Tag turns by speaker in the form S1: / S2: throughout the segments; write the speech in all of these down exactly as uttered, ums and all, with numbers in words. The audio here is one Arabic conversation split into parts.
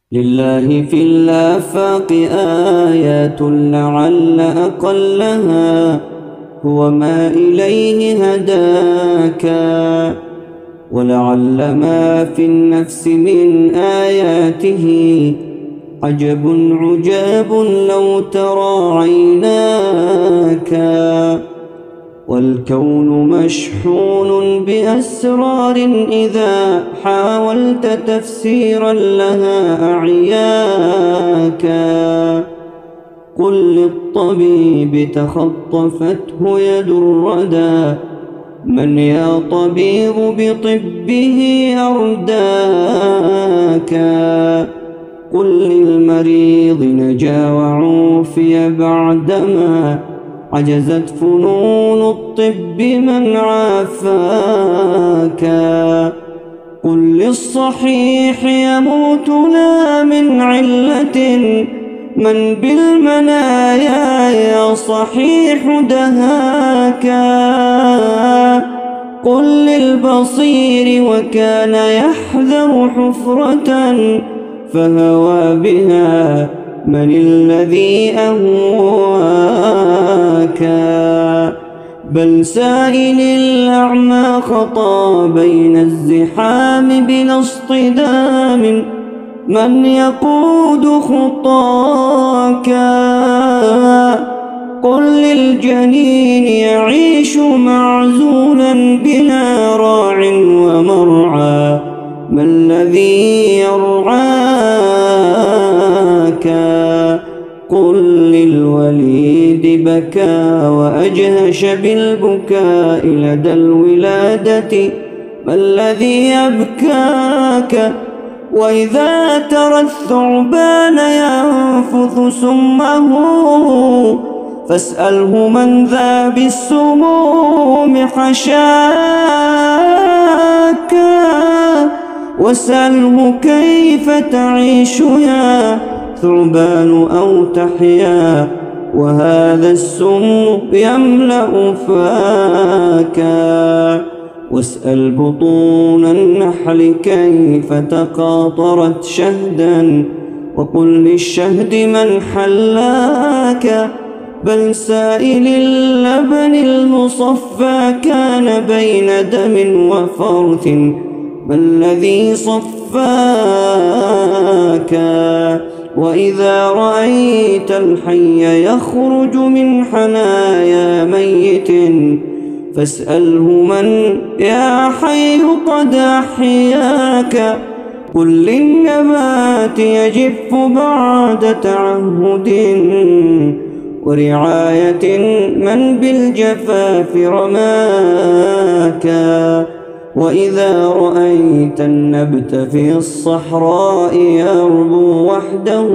S1: لله في الآفاق آيات لعل أقلها هو ما إليه هداك، ولعل ما في النفس من آياته عجب عجاب لو ترى عيناك. والكون مشحون بأسرار إذا حاولت تفسيرا لها أعياك. قل للطبيب تخطفته يد الردى من يا طبيب بطبه أرداك. قل للمريض نجا وعوفي بعدما عجزت فنون الطب من عافاك. قل للصحيح يموت لا من علة من بالمنايا يا صحيح دهاك. قل للبصير وكان يحذر حفرة فهوى بها من الذي أهواك. بل سائل الأعمى خطى بين الزحام بلا اصطدام من يقود خطاك. قل للجنين يعيش معزولا بلا راع ومرعى ما الذي يرعاك. قل للوليد بكى وأجهش بالبكاء لدى الولادة ما الذي يبكاك. وإذا ترى الثعبان ينفث سمه فاسأله من ذا بالسموم حشاك. واسأله كيف تعيش يا ثعبان أو تحيا وهذا السم يملأ فاك. واسأل بطون النحل كيف تقاطرت شهدا وقل للشهد من حلاك. بل سائل اللبن المصفى كان بين دم وفرث ما الذي صفاك. وإذا رأيت الحي يخرج من حنايا ميت فاسأله من يا حي قد أحياك. قل للنبات يجف بعد تعهد ورعاية من بالجفاف رماك. وإذا رأيت النبت في الصحراء يربو وحده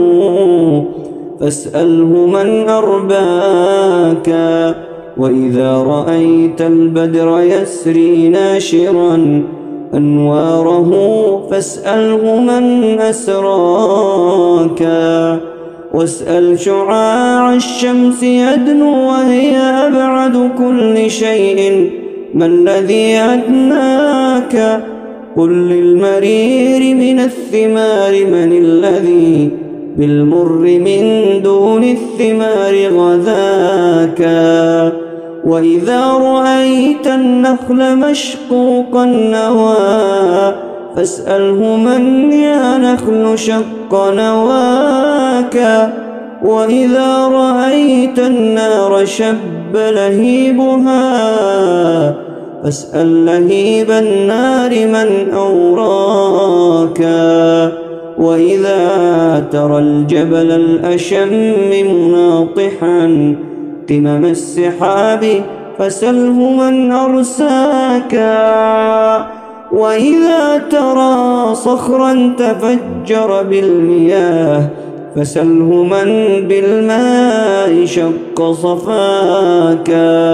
S1: فاسأله من أرباك. وإذا رأيت البدر يسري ناشرا أنواره فاسأله من أسراك. واسأل شعاع الشمس يدنو وهي أبعد كل شيء ما الذي أدناك. قل للمرير من الثمار من الذي بالمر من دون الثمار غذاك. وإذا رأيت النخل مشقوق النوى فاسأله من يا نخل شق نواك. وإذا رأيت النار شب لهيبها فاسأل لهيب النار من أوراك. وإذا ترى الجبل الأشم مناطحا قمم السحاب فسله من أرساك. وإذا ترى صخرا تفجر بالمياه فسله من بالماء شق صفاك.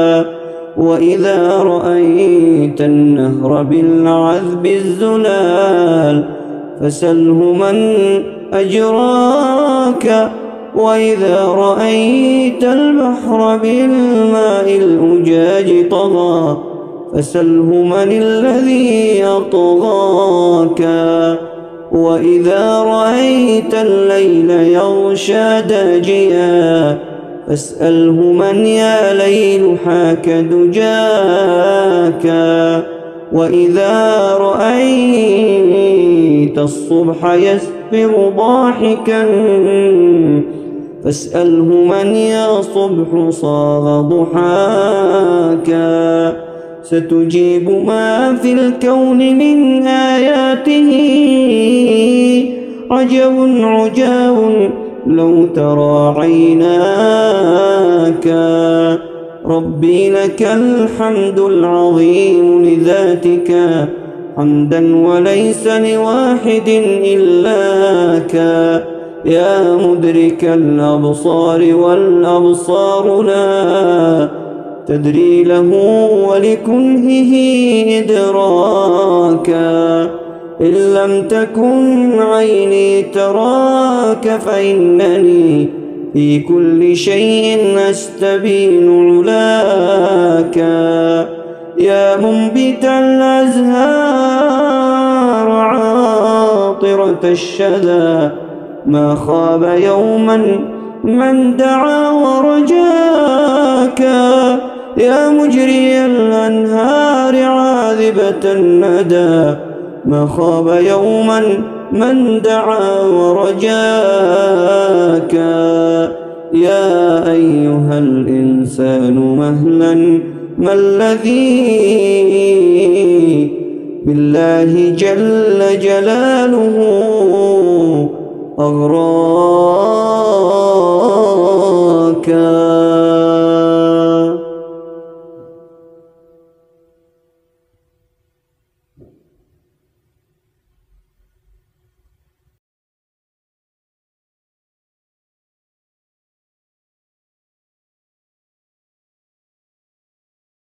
S1: وإذا رأيت النهر بالعذب الزلال فسله من أجراك. وإذا رأيت البحر بالماء الأجاج طغى فسله من الذي أطغاك. وإذا رأيت الليل يغشى داجيا فاسأله من يا ليل حاك دجاك. وإذا رأيت الصبح يسفر ضاحكا فاسأله من يا صبح صاغ ضحاك. ستجيب ما في الكون من آياته عجب عجاب لو ترى عيناك. ربي لك الحمد العظيم لذاتك حمدا وليس لواحد إلاك. يا مدرك الأبصار والأبصار لا تدري له ولكنهه إدراكا. إن لم تكن عيني تراك فإنني في كل شيء أستبين علاك. يا منبت الأزهار عاطرة الشذا ما خاب يوما من دعا ورجاك. يا مجري الأنهار عاذبة الندى ما خاب يوما من دعا ورجاك. يا أيها الإنسان مهلا ما الذي بالله جل جلاله أغراك.